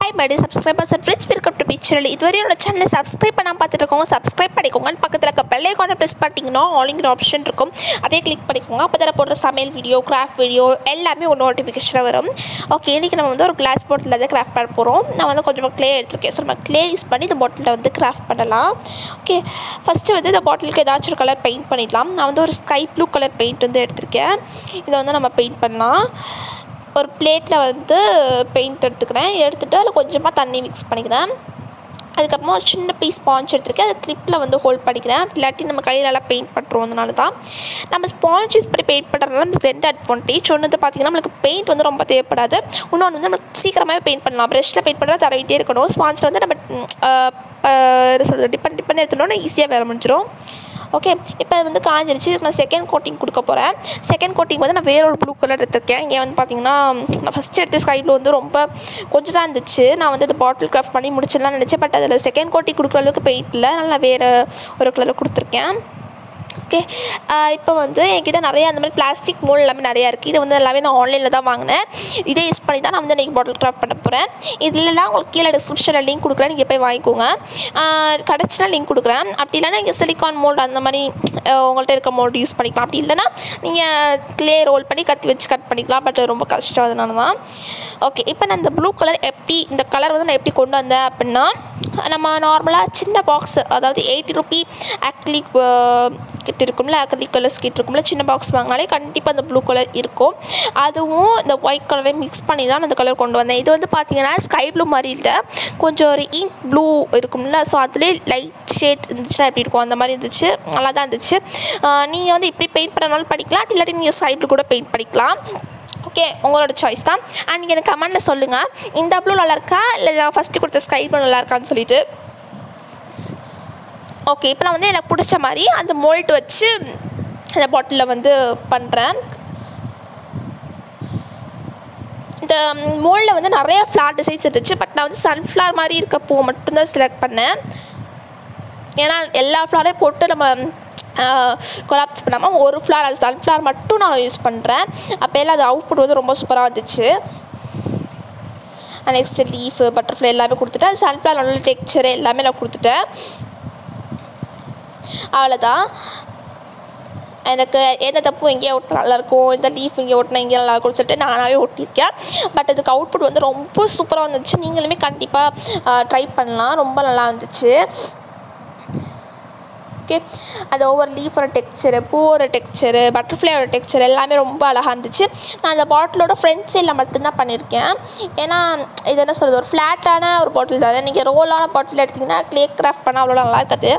Hi my dear subscribers and friends, welcome to my channel. இதுவரை என்னோட சேனலை subscribe பண்ணாம பார்த்துட்டு இருக்கவங்க சப்ஸ்கிரைப் பண்ணிக்கோங்க. பக்கத்தில் இருக்க பெல் ஐகானை ப்ரெஸ் பண்ணிட்டீங்கன்னா ஆல்ங்கிற ஆப்ஷன் இருக்கும், அதே கிளிக் பண்ணிக்கோங்க. அப்போ தான் போடுற சமையல் வீடியோ, கிராஃப்ட் வீடியோ எல்லாமே ஒரு நோட்டிஃபிகேஷனாக வரும். ஓகே, இன்றைக்கி நம்ம வந்து ஒரு கிளாஸ் பாட்டில் தான் கிராஃப்ட் பண்ண போகிறோம். நான் வந்து கொஞ்சமாக க்ளே எடுத்துருக்கேன். ஸோ நம்ம க்ளே யூஸ் பண்ணி இந்த பாட்டிலில் வந்து கிராஃப்ட் பண்ணலாம். ஓகே, ஃபஸ்ட்டு வந்து இந்த பாட்டிலுக்கு ஏதாச்சும் ஒரு கலர் பெயிண்ட் பண்ணிடலாம். நான் வந்து ஒரு ஸ்கை ப்ளூ கலர் பெயிண்ட் வந்து எடுத்திருக்கேன். இதை வந்து நம்ம பெயிண்ட் பண்ணலாம். ஒரு பிளேட்டில் வந்து பெயிண்ட் எடுத்துகிட்டு அதில் கொஞ்சமாக தண்ணி மிக்ஸ் பண்ணிக்கிறேன். அதுக்கப்புறமா ஒரு சின்ன பீஸ் ஸ்பாஞ்ச் எடுத்துருக்கேன். அதை கிளிப்பில் வந்து ஹோல்ட் பண்ணிக்கிறேன். இல்லாட்டி நம்ம கையிலலாம் பெயிண்ட் பண்ணுறோம். அதனால தான் நம்ம ஸ்பாஞ்ச் யூஸ் பண்ணி பெயிண்ட் பண்ணுறதுனால நமக்கு ரெண்டு அட்வான்டேஜ். ஒன்று வந்து பார்த்திங்கன்னா நம்மளுக்கு பெயிண்ட் வந்து ரொம்ப தேவைப்படாது. இன்னொன்று வந்து நம்ம சீக்கிரமாகவே பெயிண்ட் பண்ணலாம். ப்ரெஷ்ஷில் பெயிண்ட் பண்ணுறது தடவிட்டே இருக்கணும். ஸ்பாஞ்சில் வந்து நம்ம சொல்கிறது டிபெண்ட் எடுத்துட்டோன்னா ஈஸியாக வேலை முடிஞ்சிடும். ஓகே, இப்போ அது வந்து காஞ்சிருச்சு. நான் செகண்ட் கோட்டிங் கொடுக்க போகிறேன். செகண்ட் கோட்டிங் வந்து நான் வேற ஒரு ப்ளூ கலர் எடுத்துருக்கேன். இங்கே வந்து பார்த்திங்கன்னா நான் ஃபஸ்ட்டு எடுத்த ஸ்கை ப்ளூ வந்து ரொம்ப கொஞ்சம் தான் இருந்துச்சு. நான் வந்து அந்த பாட்டில் கிராஃப்ட் பண்ணி முடிச்சிடலாம் நினச்சேன். பட் அதில் செகண்ட் கோட்டிங் கொடுக்குற அளவுக்கு பெயிண்ட் இல்லை. அதனால் நான் வேறு ஒரு கலர் கொடுத்துருக்கேன். ஓகே, இப்போ வந்து என்கிட்ட நிறைய அந்த மாதிரி பிளாஸ்டிக் மோல்டு எல்லாமே நிறையா இருக்குது. இது வந்து எல்லாமே நான் ஆன்லைனில் தான் வாங்கினேன். இதே யூஸ் பண்ணி தான் நான் வந்து இன்றைக்கி பாட்டில் கிராஃப்ட் பண்ண போகிறேன். இதுலலாம் உங்களுக்கு கீழே டிஸ்கிரிப்ஷனில் லிங்க் கொடுக்குறேன், நீங்கள் போய் வாங்கிக்கோங்க. கிடச்சினா லிங்க் கொடுக்குறேன். அப்படி இல்லைனா நீங்கள் சிலிக்கான் மோல்டு அந்த மாதிரி உங்கள்கிட்ட இருக்க மோல்டு யூஸ் பண்ணிக்கலாம். அப்படி இல்லைனா நீங்கள் க்ளே ரோல் பண்ணி கத்தி வச்சு கட் பண்ணிக்கலாம். பட் ரொம்ப கஷ்டம், அதனால தான். ஓகே, இப்போ நான் இந்த ப்ளூ கலர் இந்த கலர் வந்து நான் எப்படி கொண்டு வந்தேன் அப்படின்னா, நம்ம நார்மலாக சின்ன பாக்ஸ், அதாவது 80 ரூபி ஆக்ரிலிக் கிட் இருக்கும்ல, ஆக்ரிலிக் கலர்ஸ் கிட் இருக்கும்ல, சின்ன பாக்ஸ் வாங்கினாலே கண்டிப்பாக அந்த ப்ளூ கலர் இருக்கும். அதுவும் இந்த ஒயிட் கலரையும் மிக்ஸ் பண்ணி தான் அந்த கலர் கொண்டு வந்தேன். இது வந்து பார்த்தீங்கன்னா ஸ்கை ப்ளூ மாதிரி இல்லை, கொஞ்சம் ஒரு இங்க் ப்ளூ இருக்கும்ல, ஸோ அதுலேயே லைட் ஷேட் இருந்துச்சுன்னா எப்படி இருக்கும் அந்த மாதிரி இருந்துச்சு. நல்லா தான் இருந்துச்சு. நீங்கள் வந்து இப்படி பெயிண்ட் பண்ணனாலும் பண்ணிக்கலாம், இல்லாட்டி நீங்கள் ஸ்கை ப்ளூ கூட பெயிண்ட் பண்ணிக்கலாம். ஓகே, உங்களோட சாய்ஸ் தான். அண்ட் நீங்கள் எனக்கு கமெண்டில் சொல்லுங்கள், இந்த ப்ளூ நல்லாயிருக்கா இல்லை நான் ஃபஸ்ட்டு கொடுத்த ஸ்கை ப்ளூ நல்லாயிருக்கான்னு சொல்லிட்டு. ஓகே, இப்போ நான் வந்து எனக்கு பிடிச்ச மாதிரி அந்த மோல்ட் வச்சு அந்த பாட்டிலில் வந்து பண்ணுறேன். இந்த மோல்டில் வந்து நிறைய ஃப்ளார் டிசைன்ஸ் இருந்துச்சு. பட் நான் வந்து சன்ஃப்ளவர் மாதிரி இருக்க பூவை மட்டும்தான் செலக்ட் பண்ணேன். ஏன்னா எல்லா ஃப்ளாரையும் போட்டு நம்ம கொலாப்ஸ் பண்ணாமல் ஒரு ஃப்ளார், அது சன்ஃப்ளவர் மட்டும் நான் யூஸ் பண்ணுறேன். அப்போ எல்லாம் அது அவுட்புட் வந்து ரொம்ப சூப்பராக வந்துச்சு. நெக்ஸ்ட்டு லீஃபு, பட்டர்ஃப்ளை எல்லாமே கொடுத்துட்டேன். சன்ஃப்ளவர் நல்ல டெக்ஸ்சரு எல்லாமே நான் கொடுத்துட்டேன். அவ்வளோதான். எனக்கு எந்த பூ எங்கேயோ ஒட்டினா நல்லாயிருக்கும், இந்த லீஃப் இங்கே ஒட்டினா இங்கே நல்லாயிருக்கும்னு சொல்லிட்டு நானாகவே ஒட்டியிருக்கேன். பட் அதுக்கு அவுட்புட் வந்து ரொம்ப சூப்பராக வந்துச்சு. நீங்களுமே கண்டிப்பாக ட்ரை பண்ணலாம், ரொம்ப நல்லா வந்துச்சு. ஓகே, அது ஒவ்வொரு லீஃபோட டெக்ஸ்சரு, பூவோட டெக்ஸ்சரு, பட்டர்ஃப்ளையோட டெக்ஸ்சர் எல்லாமே ரொம்ப அழகாக இருந்துச்சு. நான் அந்த பாட்டிலோட ஃப்ரண்ட் சைடில் மட்டும்தான் பண்ணியிருக்கேன். ஏன்னா இது என்ன சொல்கிறது, ஒரு ஃப்ளாட்டான ஒரு பாட்டில் தானே. நீங்கள் ரோலான பாட்டில் எடுத்திங்கன்னா க்ளே கிராஃப்ட் பண்ணால் அவ்வளோ நல்லா இருக்காது.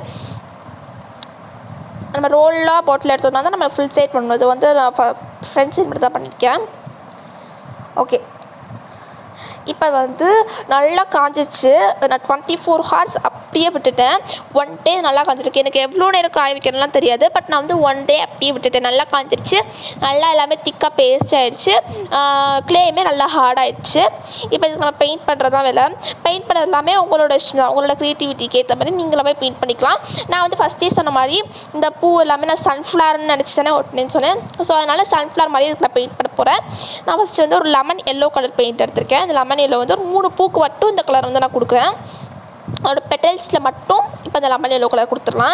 நம்ம ரோலாக பாட்டில் எடுத்தோம்னா தான் நம்ம ஃபுல் சைட் பண்ணணும். இது வந்து நான் ஃப்ரண்ட் சைட் மட்டும் தான் பண்ணியிருக்கேன். ஓகே, இப்போ வந்து நல்லா காஞ்சிச்சு. நான் 24 ஹார்ஸ் அப்படியே விட்டுட்டேன். 1 டே நல்லா காஞ்சிருக்கு. எனக்கு எவ்வளோ நேரம் காய வைக்கணும்லாம் தெரியாது. பட் நான் வந்து 1 டே அப்படியே விட்டுட்டேன். நல்லா காஞ்சிருச்சு. நல்லா எல்லாமே திக்காக பேஸ்ட் ஆகிடுச்சு. க்ளேயுமே நல்லா ஹார்டாகிடுச்சு. இப்போ இதுக்கு நம்ம பெயிண்ட் பண்ணுறது தான் வேலை. பெயிண்ட் பண்ணுறது எல்லாமே உங்களோட இஷ்டம் தான். உங்களோட க்ரியேட்டிவிட்டிக்கு ஏற்ற மாதிரி நீங்களாமே பெயிண்ட் பண்ணிக்கலாம். நான் வந்து ஃபஸ்ட்டே சொன்ன மாதிரி இந்த பூ எல்லாமே நான் சன்ஃப்ளவர்னு நினச்சி தானே ஒட்டினேன்னு சொன்னேன். ஸோ அதனால் சன்ஃப்ளவர் மாதிரி இதுக்கு நான் பெயிண்ட் பண்ண போகிறேன். நான் ஃபஸ்ட்டு வந்து ஒரு லெமன் எல்லோ கலர் பெயிண்ட் எடுத்திருக்கேன். இந்த லெமன் எல்லோ வந்து ஒரு 3 பூக்கு மட்டும் இந்த கலர் வந்து நான் கொடுக்குறேன். அதோட பெட்டல்ஸில் மட்டும் இப்போ இந்த லெமன் எல்லோ கலர் கொடுத்துடலாம்.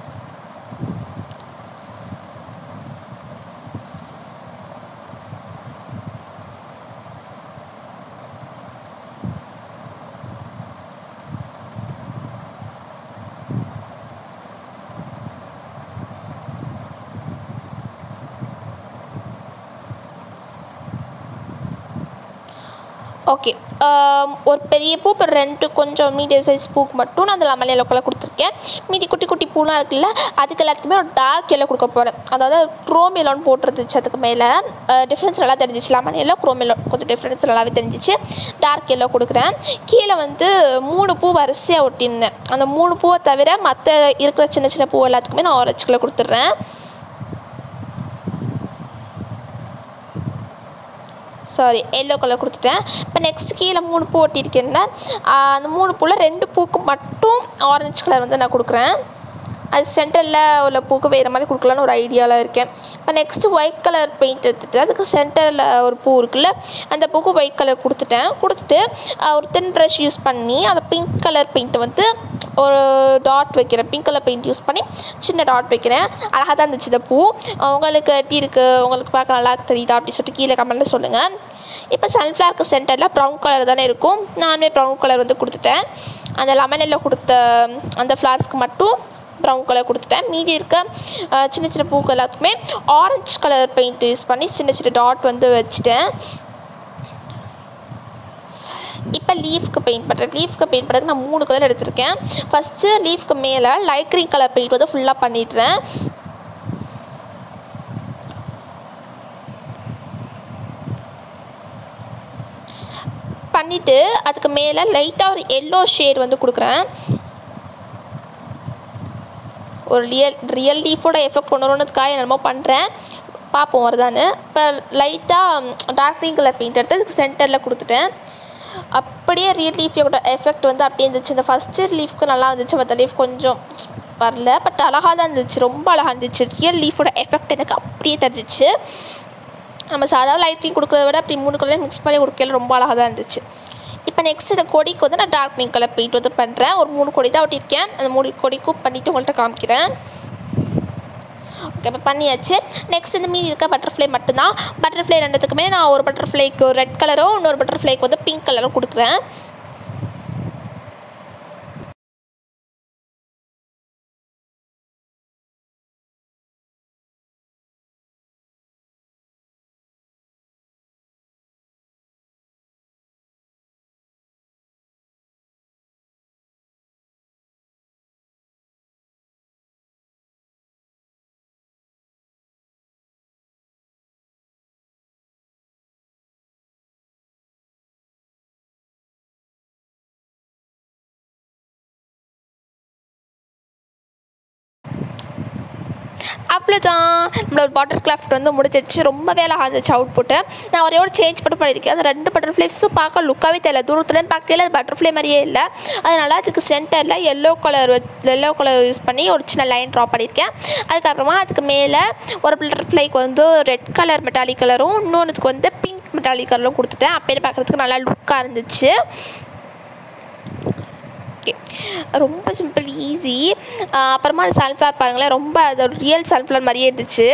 ஓகே, ஒரு பெரிய பூ, இப்போ 2 கொஞ்சம் மீடியம் சைஸ் பூக்கு மட்டும் நான் அந்த லெமன் எல்லோ கலர் கொடுத்துருக்கேன். மீதி குட்டி குட்டி பூலாம் இருக்குல்ல, அதுக்கு எல்லாத்துக்குமே ஒரு டார்க் எல்லோ கொடுக்க போகிறேன். அதாவது க்ரோம் எல்லோன்னு போட்டுருந்துச்சு. அதுக்கு மேலே டிஃப்ரென்ஸ் நல்லா தெரிஞ்சிச்சு. லெமன் எல்லோ, க்ரோம் எல்லோ கொஞ்சம் டிஃப்ரென்ஸ் நல்லாவே தெரிஞ்சிச்சு. டார்க் எல்லோ கொடுக்குறேன். கீழே வந்து 3 பூ வரிசையாக ஒட்டியிருந்தேன். அந்த 3 பூவை தவிர மற்ற இருக்கிற சின்ன சின்ன பூ எல்லாத்துக்குமே நான் ஆரஞ்சு கலர் கொடுத்துட்றேன். சாரி, எல்லோ கலர் கொடுத்துட்டேன். இப்போ நெக்ஸ்ட் கீழே 3 பூ ஒட்டியிருக்கேன்னா அந்த 3 பூவில் 2 பூக்கு மட்டும் ஆரஞ்சு கலர் வந்து நான் கொடுக்குறேன். அது சென்டரில் உள்ள பூக்கு வேறு மாதிரி கொடுக்கலான்னு ஒரு ஐடியாவில் இருக்கேன். இப்போ நெக்ஸ்ட்டு ஒயிட் கலர் பெயிண்ட் எடுத்துகிட்டு அதுக்கு சென்டரில் ஒரு பூ இருக்குல்ல, அந்த பூக்கு ஒயிட் கலர் கொடுத்துட்டு ஒரு தின் ப்ரஷ் யூஸ் பண்ணி அந்த பிங்க் கலர் பெயிண்ட்டை வந்து ஒரு டாட் வைக்கிறேன். பிங்க் கலர் பெயிண்ட் யூஸ் பண்ணி சின்ன டாட் வைக்கிறேன். அழகாக தான் இருந்துச்சு இந்த பூ. உங்களுக்கு எப்படி இருக்குது, உங்களுக்கு பார்க்க நல்லா தெரியுதா அப்படின்னு சொல்லிட்டு கீழே கமெண்ட்டில் சொல்லுங்கள். இப்போ சன்ஃப்ளவருக்கு சென்டரில் ப்ரௌன் கலர் தானே இருக்கும். நானே ப்ரௌன் கலர் வந்து கொடுத்துட்டேன். அந்த லெமனில் கொடுத்த அந்த ஃப்ளார்ஸ்க்கு மட்டும் ப்ரௌன் கலர் கொடுத்துட்டேன். மீதி இருக்க சின்ன சின்ன பூக்கள் எல்லாத்துக்குமே ஆரஞ்சு கலர் பெயிண்ட் யூஸ் பண்ணி சின்ன சின்ன டாட் வந்து வச்சுட்டேன். இப்போ லீஃப்க்கு பெயிண்ட் பண்ணுறேன். லீஃப்க்கு பெயிண்ட் பண்ணுறதுக்கு நான் 3 கலர் எடுத்திருக்கேன். ஃபஸ்ட்டு லீஃப்க்கு மேலே லைட் க்ரீன் கலர் பெயிண்ட் வந்து ஃபுல்லாக பண்ணிடுறேன். பண்ணிவிட்டு அதுக்கு மேலே லைட்டாக ஒரு எல்லோ ஷேட் வந்து கொடுக்குறேன். ஒரு ரியல் லீஃபோட எஃபெக்ட் கொண்டு வரணுன்றதுக்காக என்னமோ பண்ணுறேன், பார்ப்போம் வருதான்னு. இப்போ லைட்டாக டார்க் க்ரீன் கலர் பெயிண்ட் எடுத்து அதுக்கு சென்டரில் கொடுத்துட்டேன். அப்படியே ரியல் லீஃபோட எஃபெக்ட் வந்து அப்படியே இருந்துச்சு. இந்த ஃபஸ்ட்டு லீஃப்க்கு நல்லா இருந்துச்சு, மற்ற லீஃப் கொஞ்சம் வரல. பட் அழகாக தான் இருந்துச்சு, ரொம்ப அழகாக இருந்துச்சு. ரியல் லீஃபோட எஃபெக்ட் எனக்கு அப்படியே தெரிஞ்சிச்சு. நம்ம சாதாரண லைட் க்ரீன் கொடுக்குறத விட அப்படி 3 கலர் மிக்ஸ் பண்ணி கொடுக்கல ரொம்ப அழகாக தான் இருந்துச்சு. இப்போ நெக்ஸ்ட் இந்த கொடிக்கு வந்து நான் டார்க் க்ரீன் கலர் பெயிண்ட் வந்து பண்ணுறேன். ஒரு 3 கொடி தான் ஒட்டியிருக்கேன். அந்த 3 கொடிக்கும் பண்ணிவிட்டு உங்கள்கிட்ட காமிக்கிறேன். ஓகே, இப்போ பண்ணியாச்சு. நெக்ஸ்ட் இந்த மீதி இருக்க பட்டர்ஃப்ளை மட்டும்தான். பட்டர்ஃப்ளை ரெண்டுத்துக்குமே நான் ஒரு பட்டர்ஃப்ளைக்கு ரெட் கலரும் இன்னொரு பட்டர்ஃப்ளைக்கு வந்து பிங்க் கலரும் கொடுக்குறேன். அவ்வளோதான், நம்மளோட வாட்டர் கிராஃப்ட் வந்து முடிஞ்சிச்சு. ரொம்ப வேலை ஆகிடுச்சு அவுட்புட்டு. நான் ஒரே ஒரு சேஞ்ச் மட்டும் பண்ணியிருக்கேன். அந்த 2 பட்டர்ஃப்ளைஸும் பார்க்க லுக்காகவே தெரியல, தூரத்துலேயும் பார்க்கல அது பட்டர்ஃப்ளை மாதிரியே இல்லை. அதனால் அதுக்கு சென்டரில் எல்லோ கலர் யூஸ் பண்ணி ஒரு சின்ன லைன் ட்ரா பண்ணியிருக்கேன். அதுக்கப்புறமா அதுக்கு மேலே ஒரு பட்டர்ஃப்ளைக்கு வந்து ரெட் கலர் மெட்டாலிக் கலரும் இன்னொன்றுக்கு வந்து பிங்க் மெட்டாலிக் கலரும் கொடுத்துட்டேன். அப்பயே பார்க்குறதுக்கு நல்லா லுக்காக இருந்துச்சு. ஓகே, ரொம்ப சிம்பிள், ஈஸி. அப்புறமா அது சன்ஃப்ளவர் பாருங்களேன், ரொம்ப அது ரியல் சன்ஃப்ளவர் மாதிரியே இருந்துச்சு.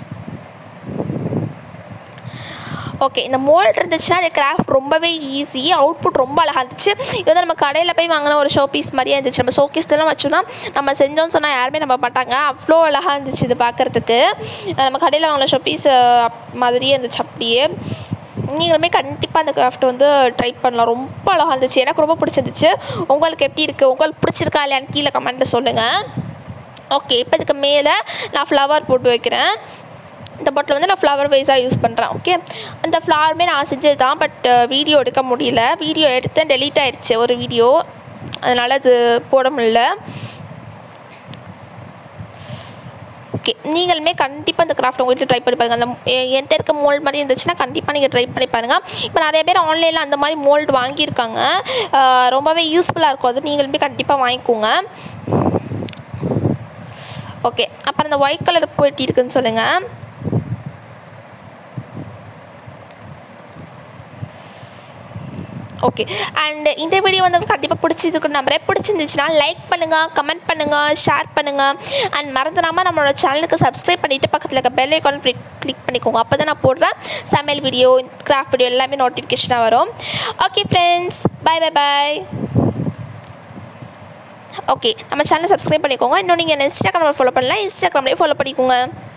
ஓகே, இந்த மோல்ட் இருந்துச்சுன்னா அந்த கிராஃப்ட் ரொம்பவே ஈஸி, அவுட்புட் ரொம்ப அழகாக இருந்துச்சு. இது வந்து நம்ம கடையில் போய் வாங்கின ஒரு ஷோ பீஸ் மாதிரியே இருந்துச்சு. நம்ம ஷோகேஸ்லாம் வச்சோன்னா நம்ம செஞ்சோன்னு சொன்னால் யாருமே நம்ப மாட்டாங்க, அவ்வளோ அழகாக இருந்துச்சு இது பார்க்குறதுக்கு. நம்ம கடையில் வாங்கின ஷோ பீஸ் மாதிரியே இருந்துச்சு. அப்படியே நீங்களுமே கண்டிப்பாக அந்த கிராஃப்ட் வந்து ட்ரை பண்ணலாம், ரொம்ப அழகாக இருந்துச்சு. எனக்கு ரொம்ப பிடிச்சிருந்துச்சு. உங்களுக்கு எப்படி இருக்குது, உங்களுக்கு பிடிச்சிருக்கா இல்லையான்னு கீழே கமெண்ட்டில் சொல்லுங்கள். ஓகே, இப்போ இதுக்கு மேலே நான் ஃப்ளவர் போட்டு வைக்கிறேன். இந்த பாட்டில் வந்து நான் ஃப்ளவர் வைஸாக யூஸ் பண்ணுறேன். ஓகே, அந்த ஃப்ளவருமே நான் செஞ்சது தான், பட் வீடியோ எடுக்க முடியல. வீடியோ எடுத்தேன், டெலீட் ஆகிடுச்சு ஒரு வீடியோ, அதனால் அது போட முடியல. ஓகே, நீங்களுமே கண்டிப்பாக இந்த கிராஃப்ட் உங்கள் வீட்டில் ட்ரை பண்ணி பாருங்கள். அந்த என்கிட்ட இருக்க மோல்டு மாதிரி இருந்துச்சுன்னா கண்டிப்பாக நீங்கள் ட்ரை பண்ணி பாருங்கள். இப்போ நிறைய பேர் ஆன்லைனில் அந்த மாதிரி மோல்டு வாங்கியிருக்காங்க, ரொம்பவே யூஸ்ஃபுல்லாக இருக்கும். அது நீங்களுமே கண்டிப்பாக வாங்கிக்கோங்க. ஓகே, அப்புறம் இந்த ஒயிட் கலர் போயிட்டு இருக்குன்னு சொல்லுங்கள். ஓகே, அண்ட் இந்த வீடியோ வந்து கண்டிப்பாக பிடிச்சிருக்குன்னு நம்புறேன். பிடிச்சிருந்துச்சுன்னா லைக் பண்ணுங்கள், கமெண்ட் பண்ணுங்கள், ஷேர் பண்ணுங்கள். அண்ட் மறந்துடாமல் நம்மளோட சேனலுக்கு சப்ஸ்கிரைப் பண்ணிவிட்டு பக்கத்தில் இருக்க பெல் ஐக்கான் கிளிக் பண்ணிக்கோங்க. அப்போ தான் நான் போடுறேன் சமையல் வீடியோ, கிராஃப்ட் வீடியோ எல்லாமே நோட்டிஃபிகேஷனாக வரும். ஓகே ஃப்ரெண்ட்ஸ், பாய். ஓகே, நம்ம சேனலை சப்ஸ்கிரைப் பண்ணிக்கோங்க. இன்னும் நீங்கள் இன்ஸ்டாகிராமில் ஃபாலோ பண்ணலாம், இன்ஸ்டாகிராம்லேயே ஃபாலோ பண்ணிக்கோங்க.